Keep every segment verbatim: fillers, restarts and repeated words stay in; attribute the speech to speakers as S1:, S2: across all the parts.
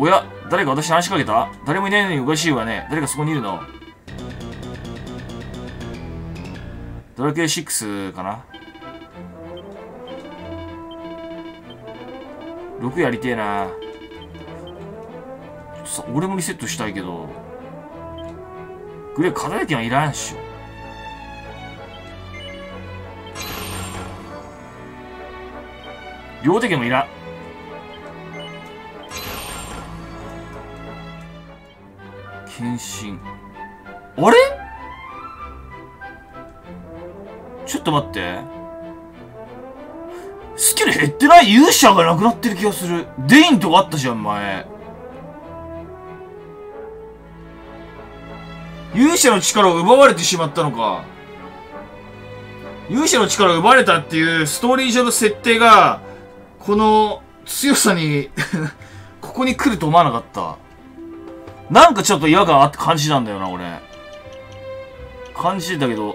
S1: おや、誰か私に話しかけた？誰もいないのにおかしいわね。誰かそこにいるの？ドラクエシックスかな？ろくやりてえな。さ、俺もリセットしたいけど。グレー、片手剣はいらんっしょ。両手剣もいらん。剣心。あれ？ちょっと待って。スキル減ってない？勇者がなくなってる気がする。デインとかあったじゃん、前。勇者の力を奪われてしまったのか。勇者の力を奪われたっていうストーリー上の設定が、この強さに、ここに来ると思わなかった。なんかちょっと違和感あって感じなんだよな、俺。感じてたけど、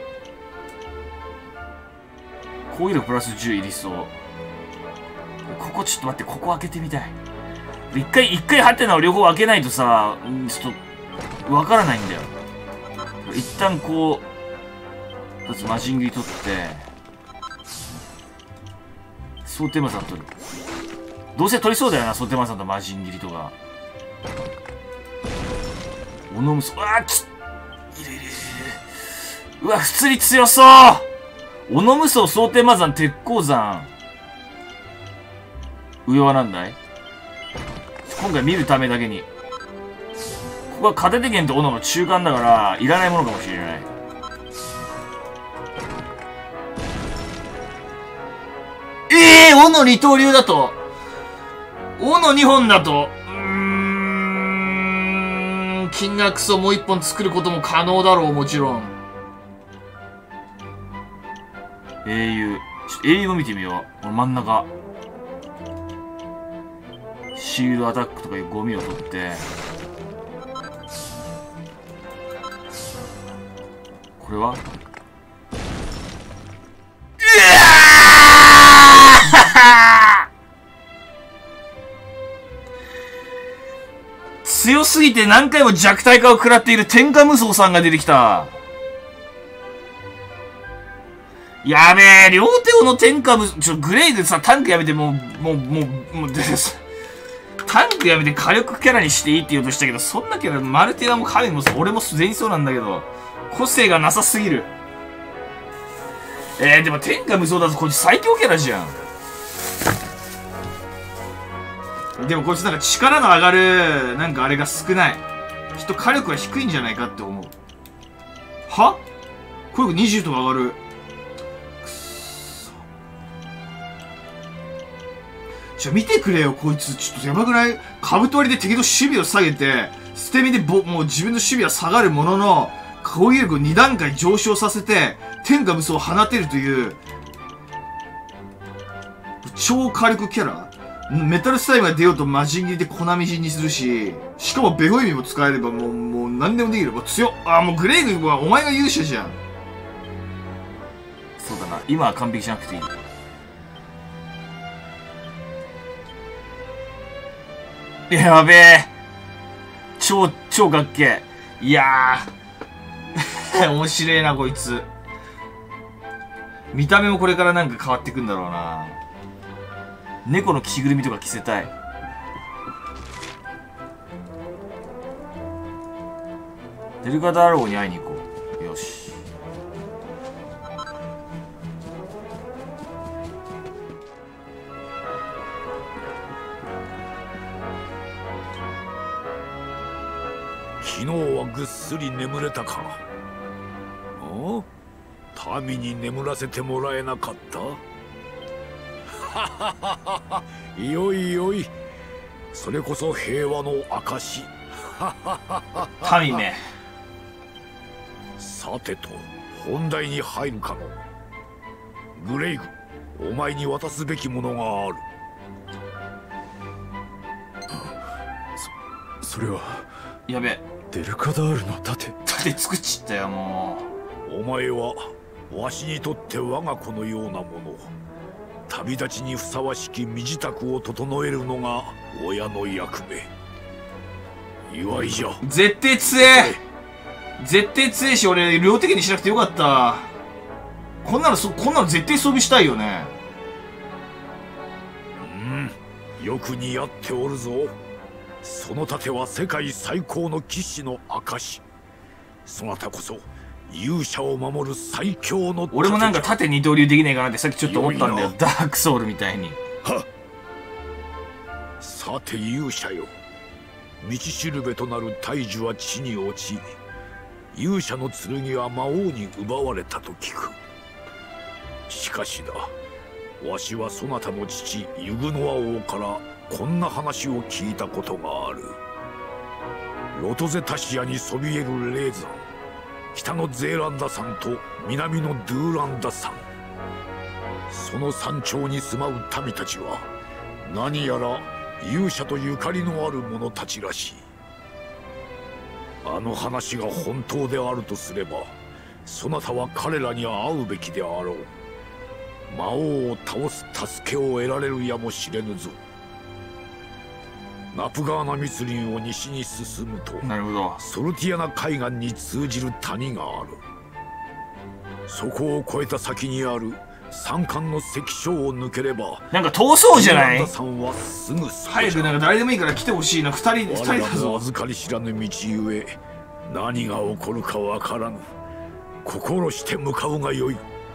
S1: 攻撃力プラスじゅういりそう。ここちょっと待って、ここ開けてみたい。一回、一回ハテナを両方開けないとさ、ちょっと、わからないんだよ。一旦こう、まず魔人斬り取って、蒼天魔さん取る。どうせ取りそうだよな、蒼天魔さんと魔人斬りとか。おのむそ、うわーきいるいるいる。うわ、普通に強そう。おのむそ、蒼天魔山、鉄鉱山。上はなんだい？今回見るためだけに。ここは片手剣と斧の中間だから、いらないものかもしれない。ええー、斧二刀流だと。斧二本だと。うーん。金額層もう一本作ることも可能だろう、もちろん。英雄。英雄も見てみよう。この真ん中。シールドアタックとかいうゴミを取って。これはうわ強すぎて何回も弱体化を食らっている天下無双さんが出てきた。やべえ、両手をの天下無双、ちょ、グレイグさ、タンクやめて、もう、もう、もう、もう、タンクやめて火力キャラにしていいって言おうとしたけど、そんなキャラ、マルティナも神も俺も全員そうなんだけど、個性がなさすぎる。えー、でも天下無双だとこいつ最強キャラじゃん。でもこいつなんか力の上がる、なんかあれが少ない。きっと火力は低いんじゃないかって思う。は？これにじゅうとか上がる。くっそ。ちょ、見てくれよ、こいつ。ちょっとやばくない？カブト割りで敵の守備を下げて、捨て身でぼ、もう自分の守備は下がるものの、攻撃力をに段階上昇させて、天下無双を放てるという、超火力キャラ？メタルスタイムが出ようと魔人斬りで粉みじんにするし、しかもベホイミも使えればもう、もう何でもできる。もう強っ。あ、もうグレイグはお前が勇者じゃん。そうだな。今は完璧じゃなくていい。やべえ。超、超かっけえ。いやー。面白いな、こいつ。見た目もこれからなんか変わってくんだろうな。猫の着ぐるみとか着せたい。デルガダローに会いに行こう。よし。
S2: 昨日はぐっすり眠れたか。お？民に眠らせてもらえなかった？はははは。よいよい。それこそ平和の証。
S1: 民め。
S2: さてと、本題に入るかの。グレイグ、お前に渡すべきものがある。
S3: そ、それは。
S1: やべえ。
S3: デルカダールの盾。
S1: 盾作っちったよ、も
S2: う。お前は、わしにとって我が子のようなもの。旅立ちにふさわしき身支度を整えるのが親の役目。 祝いじゃ。
S1: 絶対強え絶対強えし、俺量的にしなくてよかった。こんなのそこんなの絶対装備したいよね。
S2: うん、よく似合っておるぞ。その盾は世界最高の騎士の証。そなたこそ勇者を守る最強の盾。
S1: 俺もなんか盾二刀流できねえかなってさっきちょっと思ったんだよ。ダークソウルみたいに。
S2: はっ、さて勇者よ、道しるべとなる大樹は地に落ち、勇者の剣は魔王に奪われたと聞く。しかしだ、わしはそなたの父ユグノア王からこんな話を聞いたことがある。ロトゼタシアにそびえる霊山、北のゼーランダ山と南のドゥーランダ山、その山頂に住まう民たちは何やら勇者とゆかりのある者たちらしい。あの話が本当であるとすれば、そなたは彼らに会うべきであろう。魔王を倒す助けを得られるやもしれぬぞ。ナプガーナ密林を西に進むと、
S1: なるほど、
S2: ソルティアナ海岸に通じる谷がある。そこを越えた先にある山間の関所を抜ければ、
S1: なんか遠そうじゃない？
S2: さんはすぐそこ
S1: 早くなんか誰でもいいから来てほしいな。二人二人だ
S2: 我らも
S1: ぞ。
S2: 預かり知らぬ道ゆえ、何が起こるかわからぬ。心して向かうがよい。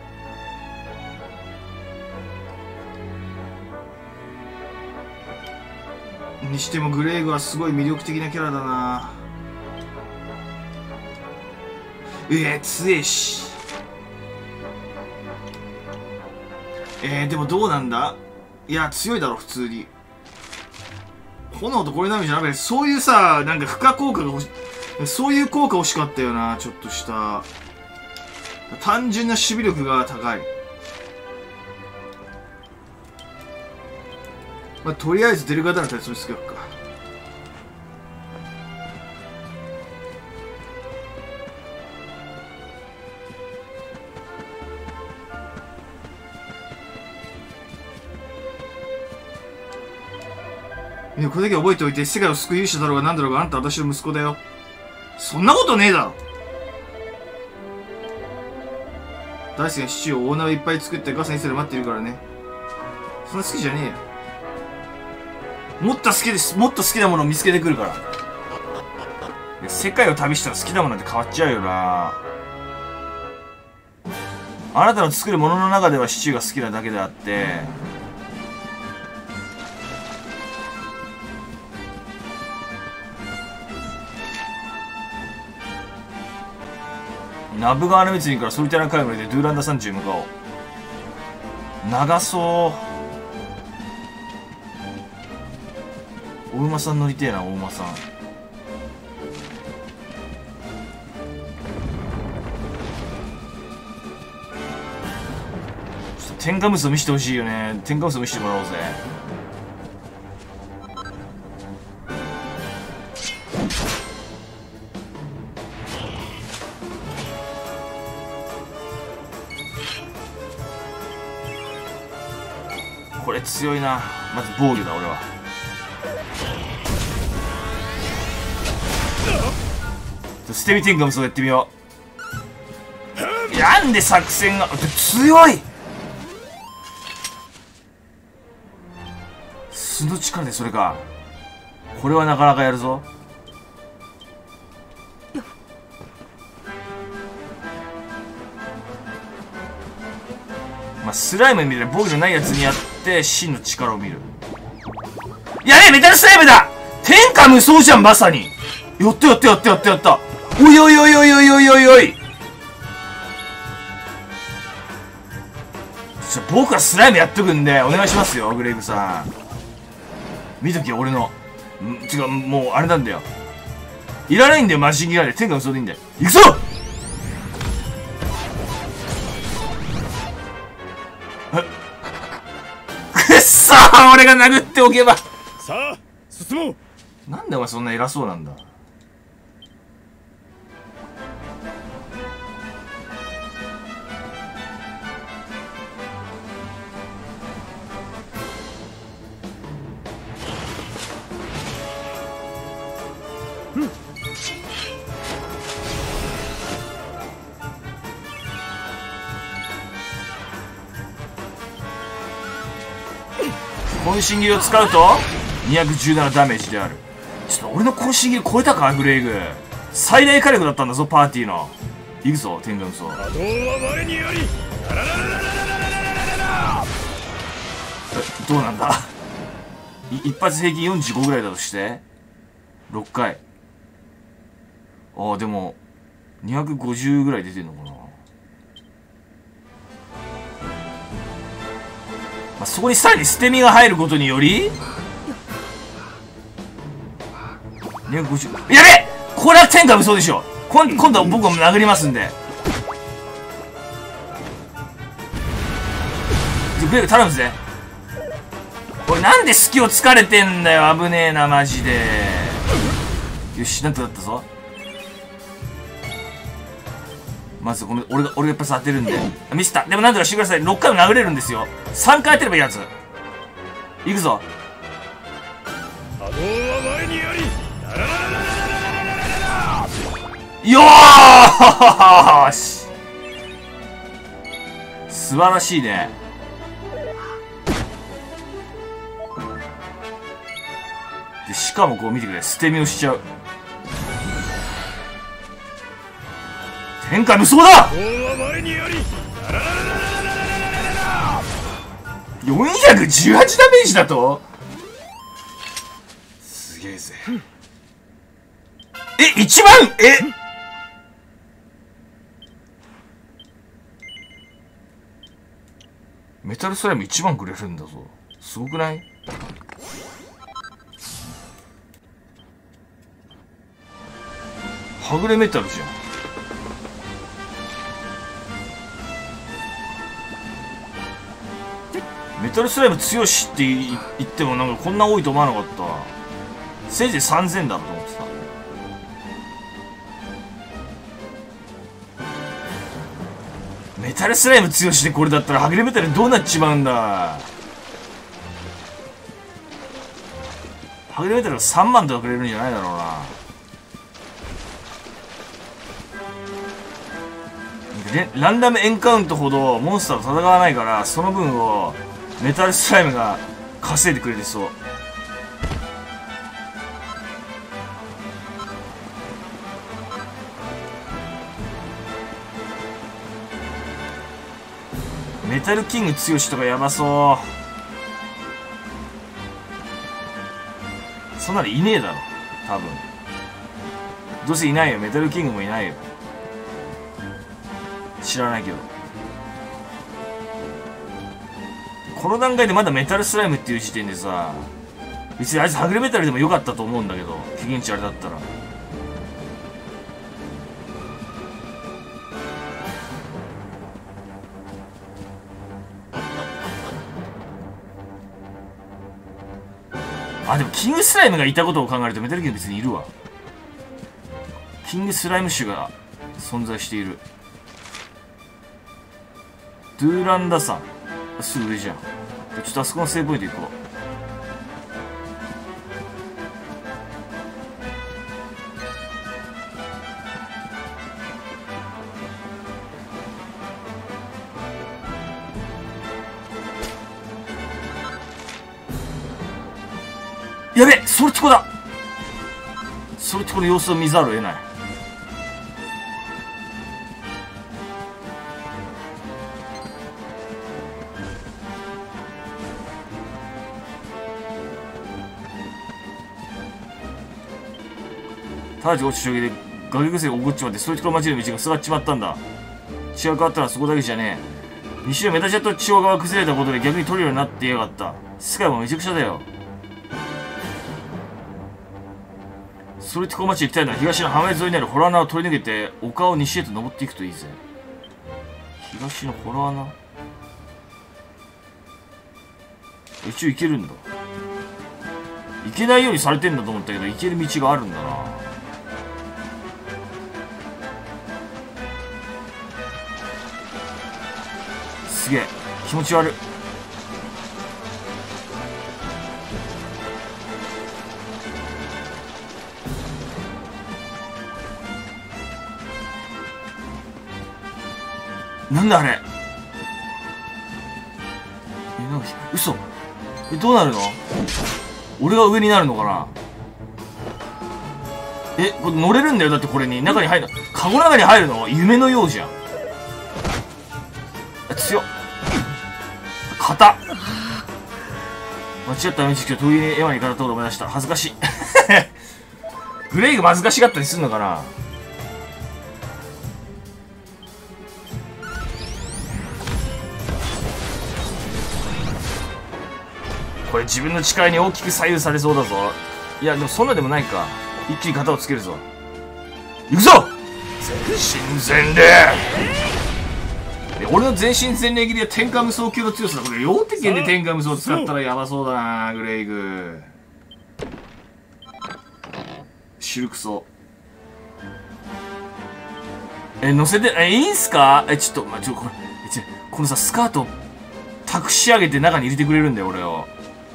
S1: にしてもグレーグはすごい魅力的なキャラだな。ええー、強えし。えー、でもどうなんだ。いや強いだろ普通に。炎とこれなみじゃなくて、そういうさ、なんか負荷効果が欲しそういう効果欲しかったよな。ちょっとした単純な守備力が高い。まあ、とりあえずデルガダラ対それつけようか。いや、これだけ覚えておいて、世界を救う勇者だろうが何だろうがあんた私の息子だよ。そんなことねえだろ。大好きなシチューを大鍋いっぱい作ってガサにする待っているからね。そんな好きじゃねえよ。もっと好きです。もっと好きなものを見つけてくるから。世界を旅したら好きなものって変わっちゃうよな。あなたの作るものの中ではシチューが好きなだけであって、ナブガーナ密林からソルティアナ海までドゥーランダ山地へ向かおう。長そう。お馬さん乗りてえな。お馬さん。ちょっと天下無双見せてほしいよね。天下無双見せてもらおうぜ。これ強いな。まず防御だ俺は。捨て身天下無双やってみよう。なんで作戦が強い。素の力でそれか。これはなかなかやるぞ。まあスライム見る防御のないやつにやって真の力を見る。やれメタルスライムだ。天下無双じゃんまさに。やったやったやったやったやった。おいおいおいおいおいおいおいおい。ちょ僕はスライムやっとくんでお願いしますよグレイグさん。見とけよ俺の。ん違うもうあれなんだよ。いらないんだよマシンギアで。天下無双でいいんだよ。行くぞ。くっそー俺が殴っておけば。
S2: さあ進もう。
S1: なんでお前そんな偉そうなんだ。 渾身斬りを使うとにひゃくじゅうななダメージである。ちょっと俺の渾身斬り超えたかグレイグ。最大火力だったんだぞパーティーの。いくぞ天下無双。どうなんだ一発平均よんじゅうごぐらいだとしてろっかい。ああでもにひゃくごじゅうぐらい出てんのかな。まあ、そこにさらに捨て身が入ることによりにひゃくごじゅう。やべえ、これは天下無双でしょ。今今度は僕も殴りますんで。グレイグ頼むぜ。おいなんで隙を突かれてんだよ。危ねえなマジで。よしなんとかなったぞ。まずごめん、俺が俺がやっぱ当てるんでミスった。でもなんとかしてください。ろっかいも殴れるんですよ。さんかい当てればいいやつ。いくぞ。よーし、素晴らしいね。でしかもこう見てくれ、捨て身をしちゃう。天下無双だ。よんひゃくじゅうはちダメージだと。すげえぜ。えいちまんえメタルスライムいちまんくれるんだぞ。すごくない？はぐれメタルじゃん。メタルスライム強しって言ってもなんかこんな多いと思わなかった。せいぜいさんぜんだろうと思ってた。メタルスライム強しでこれだったらはぐれメタルどうなっちまうんだ。はぐれメタルさんまんとかくれるんじゃないだろうな。ランダムエンカウントほどモンスターと戦わないから、その分をメタルスライムが稼いでくれてそう。メタルキング強しとかやばそう。そんなのいねえだろ多分。どうせいないよ。メタルキングもいないよ。知らないけど。この段階でまだメタルスライムっていう時点でさ、別にあいつはぐれメタルでもよかったと思うんだけど、経験値あれだったら。あでもキングスライムがいたことを考えるとメタルキング別にいるわ。キングスライム種が存在している。ドゥーランダ山すぐ上じゃん。ちょっとあそこのセーブポイント行こう。やべえ、ソルティコだ。ソルティコの様子を見ざるを得ない。直ち落ち衝撃で崖崩れが起こっちまって、ソルティコの町の道が塞がっちまったんだ。血が変わったのはそこだけじゃねえ。西のメタジャと血が崩れたことで逆に取るようになってやがった。スカイもめちゃくちゃだよ。ソルティコ町へ行きたいのは東の浜辺沿いにあるホラー穴を通り抜けて丘を西へと登っていくといいぜ。東のホラー穴、一応行けるんだ。行けないようにされてんだと思ったけど行ける道があるんだな。すげえ気持ち悪い。なんだあれ。え、なんか嘘。 え、どうなるの？俺が上になるのかな？え、これ乗れるんだよ。だってこれに中に入るの。カゴの中に入るの夢のようじゃん。強っ。硬っ。間違った道を途切れ山に行かれたと思い出した。恥ずかしい。グレイが恥ずかしがったりするのかな？これ自分の力に大きく左右されそうだぞ。いやでもそんなでもないか。一気に型をつけるぞ。行くぞ！全身全霊。俺の全身全霊切りは天下無双級の強さだ。これ両手剣で天下無双使ったらヤバそうだな、グレイグ。シルクソ。え、乗せて、え、いいんすか？え、ちょっと、ま、ちょ、これ、ちょ、このさ、スカート、託し上げて中に入れてくれるんだよ、俺を。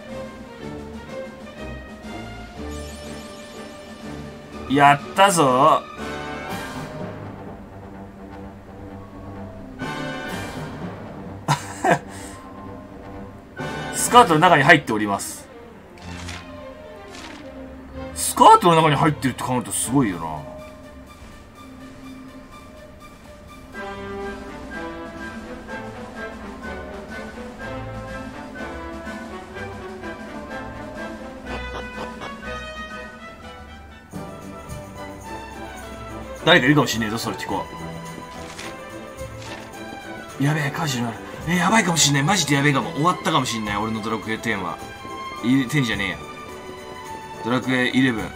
S1: やったぞ。スカートの中に入っております。スカートの中に入ってるって考えるとすごいよな。誰かいるかもしんねえぞ、それティコ。やべえ、火事になる。え、やばいかもしんない。マジでやべえかも。終わったかもしんない。俺のドラクエテンは。い、テンじゃねえや。ドラクエイレブン。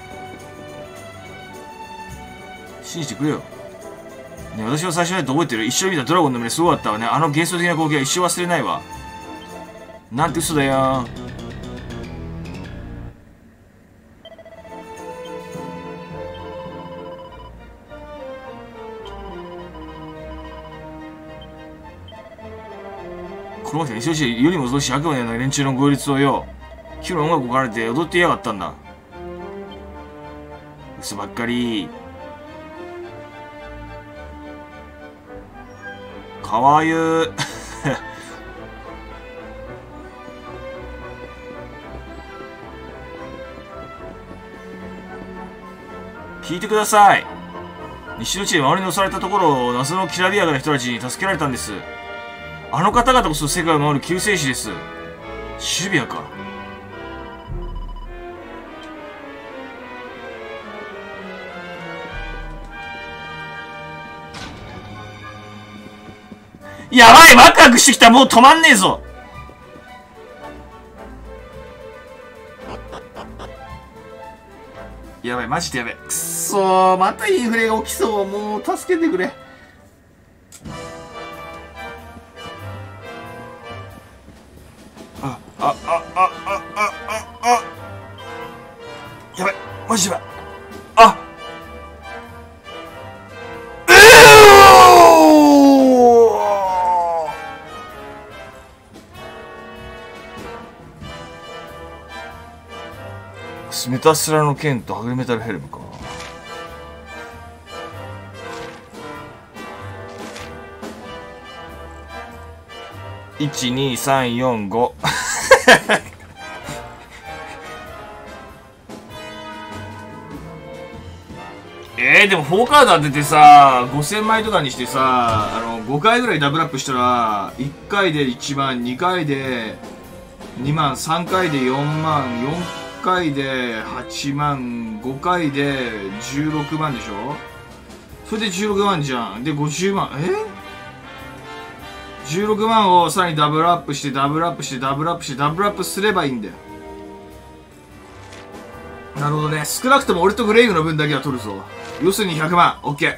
S1: 信じてくれよ。ね、私は最初のやつ覚えてる。一緒に見たドラゴンの胸すごかったわね。あの幻想的な光景は一生忘れないわ。なんて嘘だよ。この人に一緒し、よりも遅し悪魔のような連中の合律をよ、火の音楽を奏でて踊ってやがったんだ。嘘ばっかり。かわゆ聞いてください。西の地で周りに押されたところを謎のきらびやかな人たちに助けられたんです。あの方々こそ世界を守る救世主です。シルビアか。やばい、ワクワクしてきた。もう止まんねえぞ。やばい、マジでやばい。くっそー、またインフレが起きそう。もう助けてくれ。あ、あ、あ、あ、あ、あ、あ、あ、やばい、マジやばい。あ、えー、スメタスラの剣とハグメタルヘルムか。いちにさんよんごえー、でもフォーカード当ててさごせんまいとかにしてさ、あのごかいぐらいダブルアップしたらいっかいでいちまん、にかいでにまん、さんかいでよんまん、よんかいではちまん、ごかいでじゅうろくまんでしょ。それでじゅうろくまんじゃん。でごじゅうまん、えじゅうろくまんをさらにダブルアップしてダブルアップしてダブルアップしてダブルアップすればいいんだよ。なるほどね。少なくとも俺とグレイグの分だけは取るぞ。要するにひゃくまん。オッケー。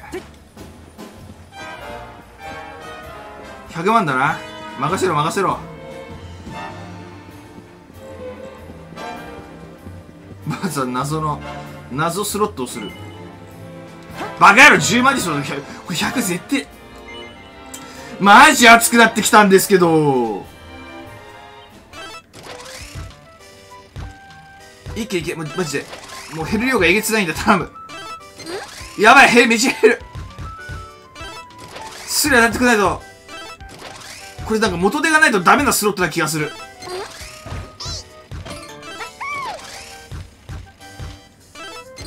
S1: ひゃくまんだな。任せろ任せろ。まずは謎の謎スロットをする。バカ野郎じゅうまんでしょ。これひゃく絶対マジ熱くなってきたんですけど。いけいけ、マジでもう減る量がえげつないんだ。頼む。やばい、減る、めっちゃ減る。すら当たってくれないと。これなんか元手がないとダメなスロットな気がする。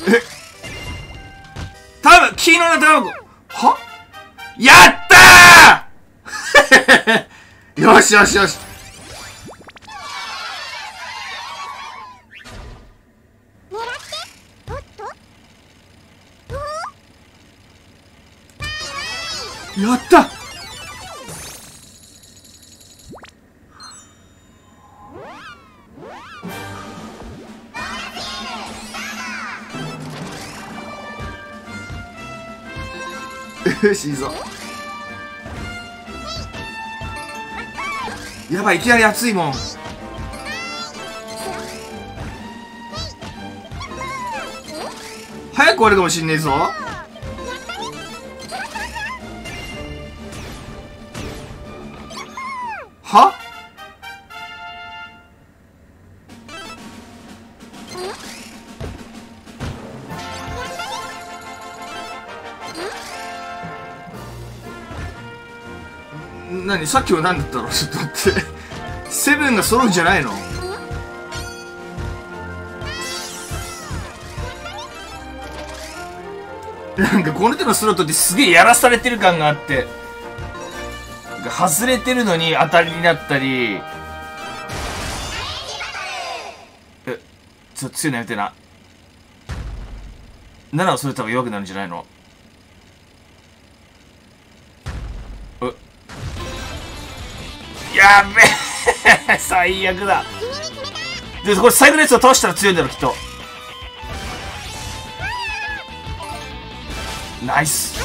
S1: えたぶん黄色の卵はやったーよしよしよし。やったよしいいぞ。やばい、いきなり熱いもん。早く終わるかもしんねえぞ。は何さっきは何だったのちょっと待って。セブンが揃うんじゃないの？なんかこの手のスロットってすげえやらされてる感があって、外れてるのに当たりになったり。え、ちょっと強いのやめてな。ななをそれた方が弱くなるんじゃないの？やべえ最悪だ。でこれ最後のやつを倒したら強いんだろきっと。ナイス。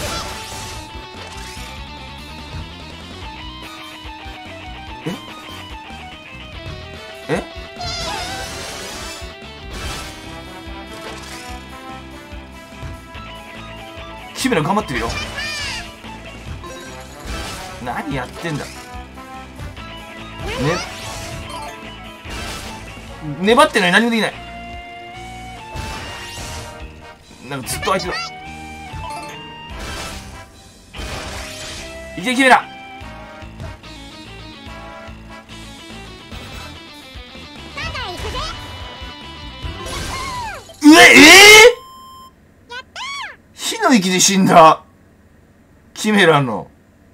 S1: ええキメラ頑張ってるよ。何やってんだね。粘ってるのに何もできない。なんかずっと相手だ。いけキメラ。うええー、火の息で死んだキメラの。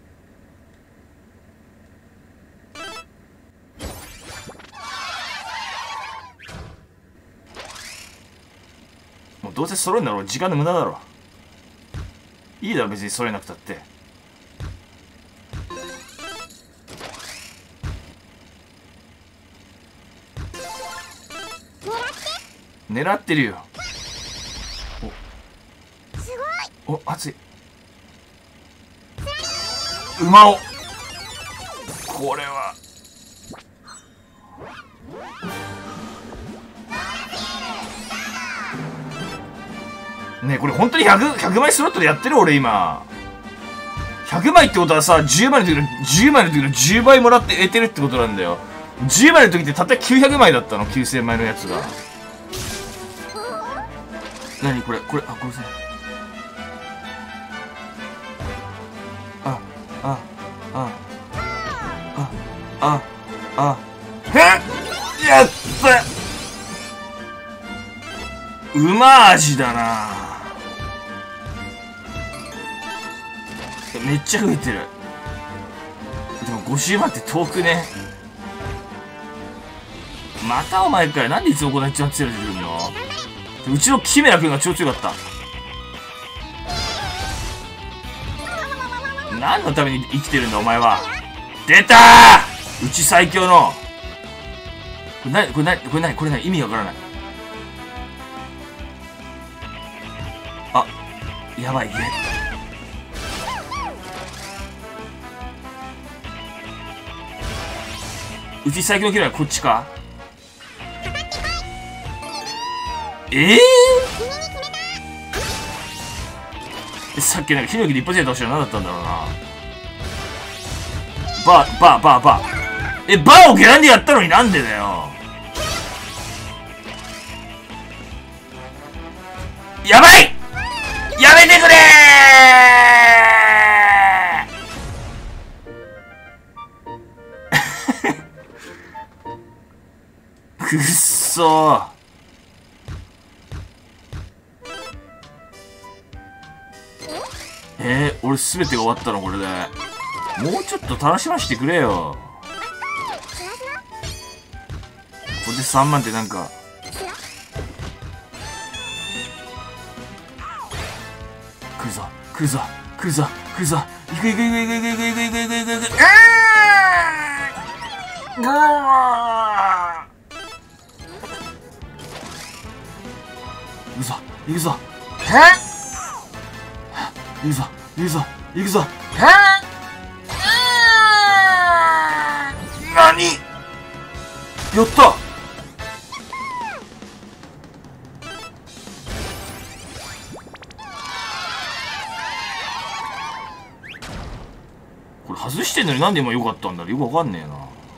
S1: もうどうせ揃えんだろう。時間の無駄だろ。いいだろ別に揃えなくたって。狙ってるよ。おお熱い。馬をこれはねえ、これ本当にひゃく、ひゃくまいスロットでやってる俺今。ひゃくまいってことはさ、じゅうまいの時のじゅうまいの時のじゅうばいもらって得てるってことなんだよ。じゅうまいの時ってたったきゅうひゃくまいだったの。きゅうせんまいのやつが。何これこれ、あ、これさ、ああああああへっやったうま味だな。めっちゃ増えてる。でもごじゅうまんって遠くね。またお前かよ。なんでいつもこんな一番強いの出てくるの。うちのキメラ君が超強かった。何のために生きてるんだお前は。出たーうち最強の。これ何これ何これ何これ何意味わからない。あ、やばいね。うち最強のキメラはこっちか。ええー、さっきなんか火の気で一発で倒したら何だったんだろうな。バーバーバーバーえバーをゲランでやったのになんでだよ。やばいやめてくれーくっそー俺全てが終わったのこれで。もうちょっと楽しませてくれよ。これでさんまんってなんか来るぞ来るぞ来るぞ来るぞ。いくいくいくいくいくいくいくいくいくいくいくいく。うわ行くぞ行くぞ行くぞ行くぞ行くぞ。何やったこれ外してんのになんで今良かったんだろう。よくわかんねえな。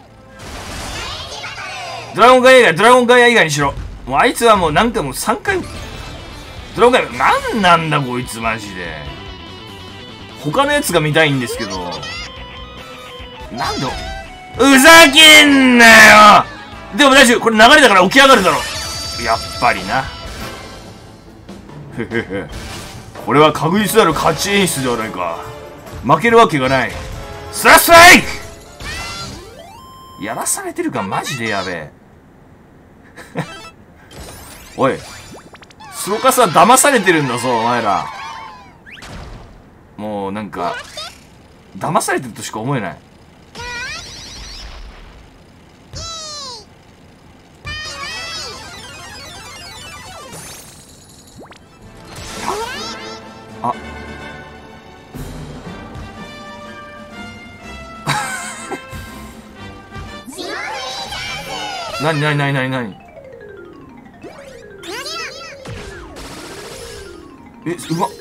S1: ドラゴンガイア以外ドラゴンガイア以外にしろ。もうあいつはもう何回もさんかいドラゴンガイアなんなんだこいつマジで。他のやつが見たいんですけどなんでふざけんなよ。でも大丈夫これ流れだから起き上がるだろ。やっぱりな。へへへこれは確実なる勝ち演出ではないか。負けるわけがない。スラッスライクやらされてるかマジでやべえ。おいスロカスは騙されてるんだぞお前ら。もうなんか騙されてるとしか思えない。あなになになになになにえうまっ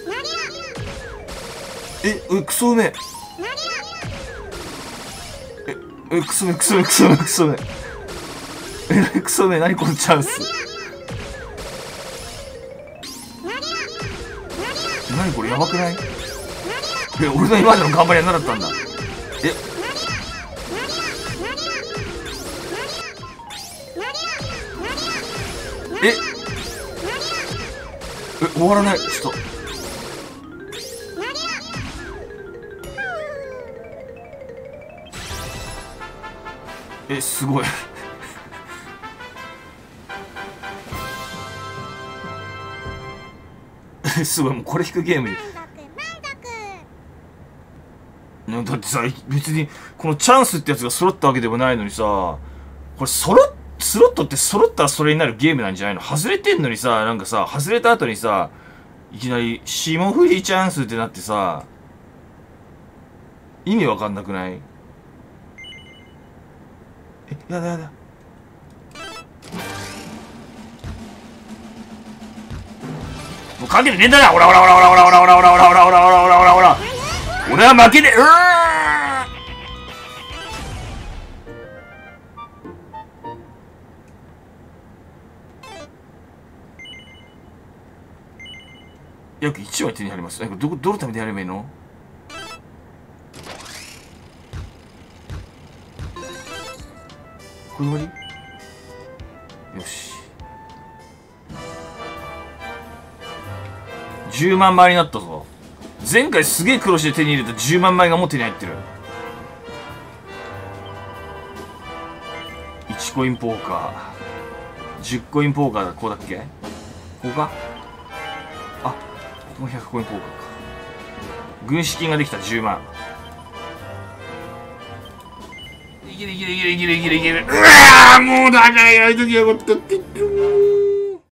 S1: ええクソうめえええクソうめえクソうめえクソうめえクソうめええクソうめえ何このチャンス。何これやばくない。え俺の今までの頑張りは何だったんだ。えええ終わらない。ちょっとえすごいすごいもうこれ引くゲームだってさ別にこのチャンスってやつが揃ったわけでもないのにさこれ揃っスロットって揃ったらそれになるゲームなんじゃないの。外れてんのにさなんかさ外れた後にさいきなり霜降りチャンスってなってさ意味わかんなくない。えやだやだもうかけてねえんだな。オラオラオラオラオラオラオラオラオラオラオラオラオラオラオラ俺は負けねえ。うわ約いちまい手に入ります。どこどのためにやればいいの。これ終わりよしじゅうまんまいになったぞ。前回すげえ苦労して手に入れたじゅうまんまいがもう手に入ってる。いちコインポーカーじゅっコインポーカーだ。こうだっけここか。あここもひゃくコインポーカーか。軍資金ができたじゅうまん。いけるいけるいけるいけるいけるいける。うわーもうだからやりときやがったって言ってる。